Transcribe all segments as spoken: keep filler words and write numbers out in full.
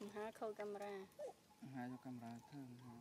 há khâu camera hai cho camera thơm ha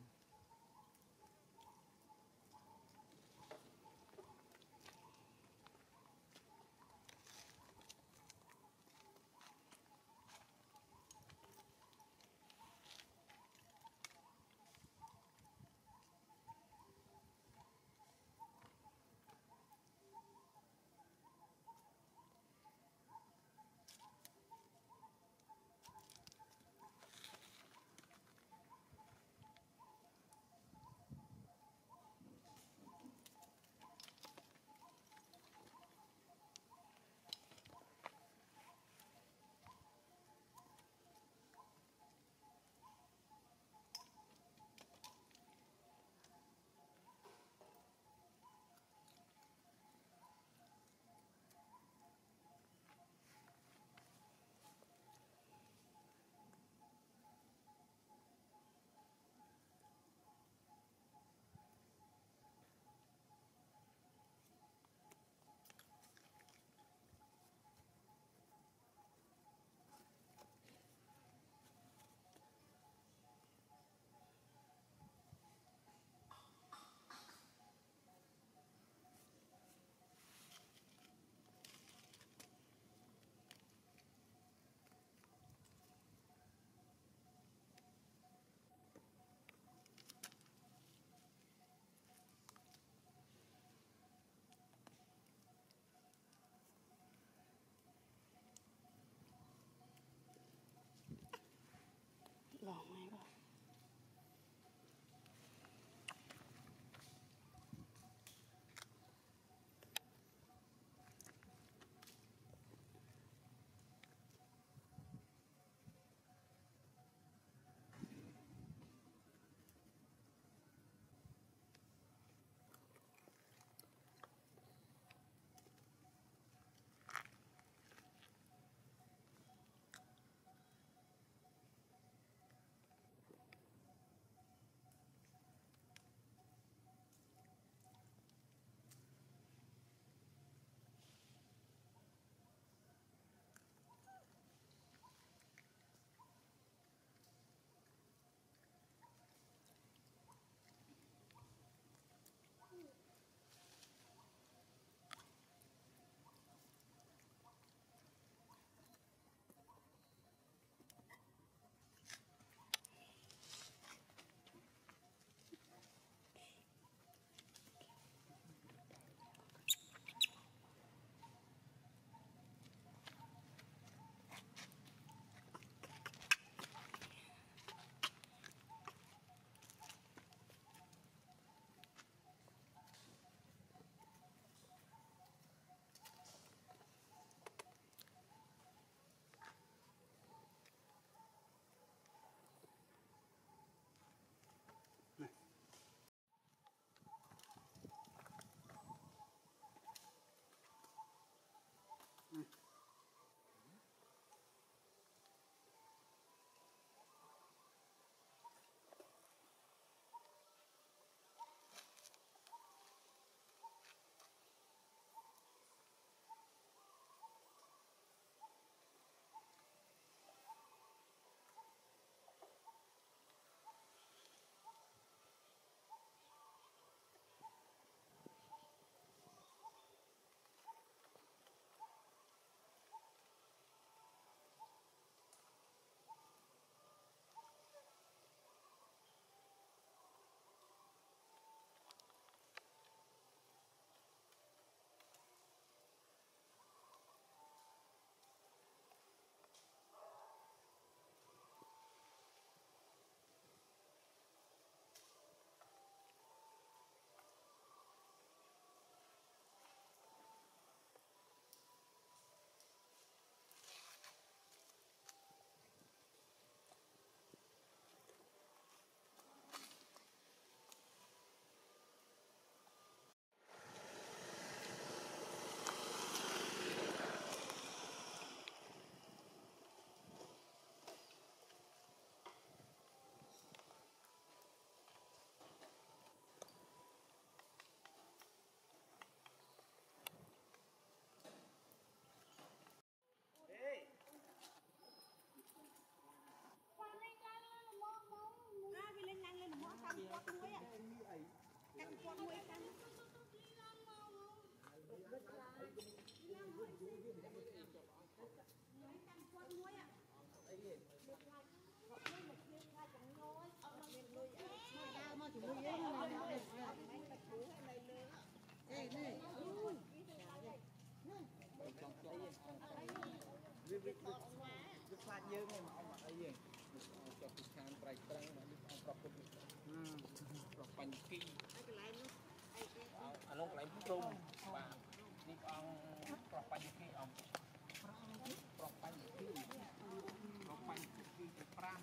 ดเยอะไงเอามาไอ้ยังจะพิการไตรตรังมาดิเอาปรับปรุงปรับปัญกีเอาอารมณ์ไหลพุ่งตรงบ้างนี่เอาปรับปัญกีเอาปรับปัญกีปรับปัญกีจะปราง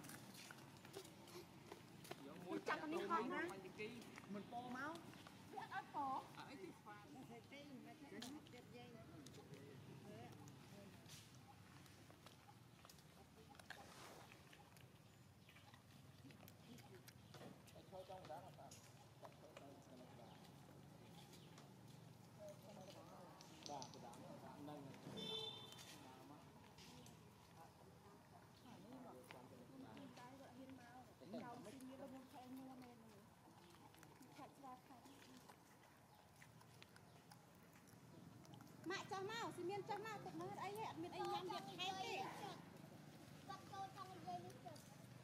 เดี๋ยวมวยจับนี่เขานะปัญกีเหมือนโปเมาเลือดอัดโปไอ้ที่ฟันใส่ตีนไม่ใช่เจ็บยัยช่วยจ้องด้านต่างช่วยจ้องกันด้านด้านด้านด้านนั่งมาmẹ cho mau, xin miên cho mau, tụi nó ấy hẹn miên anh nhắm việc hay đi. Bắt câu trong dây đi được.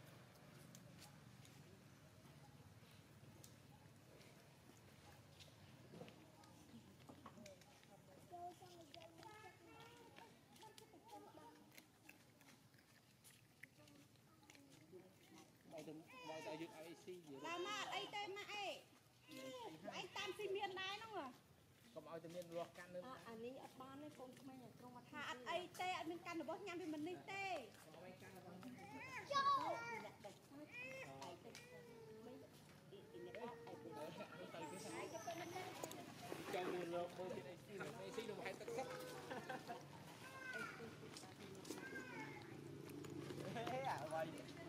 Đây thì đây là dựng ai xi gì đó. Mà ấy tên mà ấy. Anh tam xin miên đái nó rồi. Còn ai thì miên luộc can nữa. À anh ấy ở ban đấy con không nhận trong mặt. Hà anh ấy tê anh miên can được bớt nhăn thì mình đi tê. Châu. Châu miên luộc bơi thì ai xi được hay tất sắc. Thế à vậy.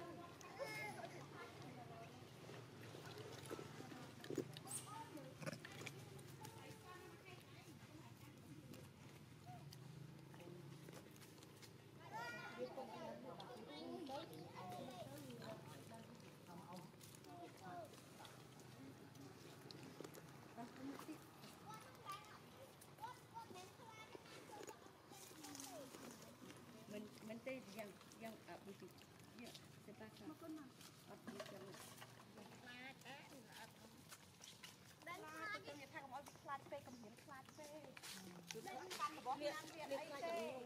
mình mình tê yang yang ở bên kia ya sepakat makan mah apa yang plat eh dan plat itu yang thang mau plat pe កំហៀនខ្លាចពេកគឺគាត់កាន់របស់ញ៉ាំវាអីទេ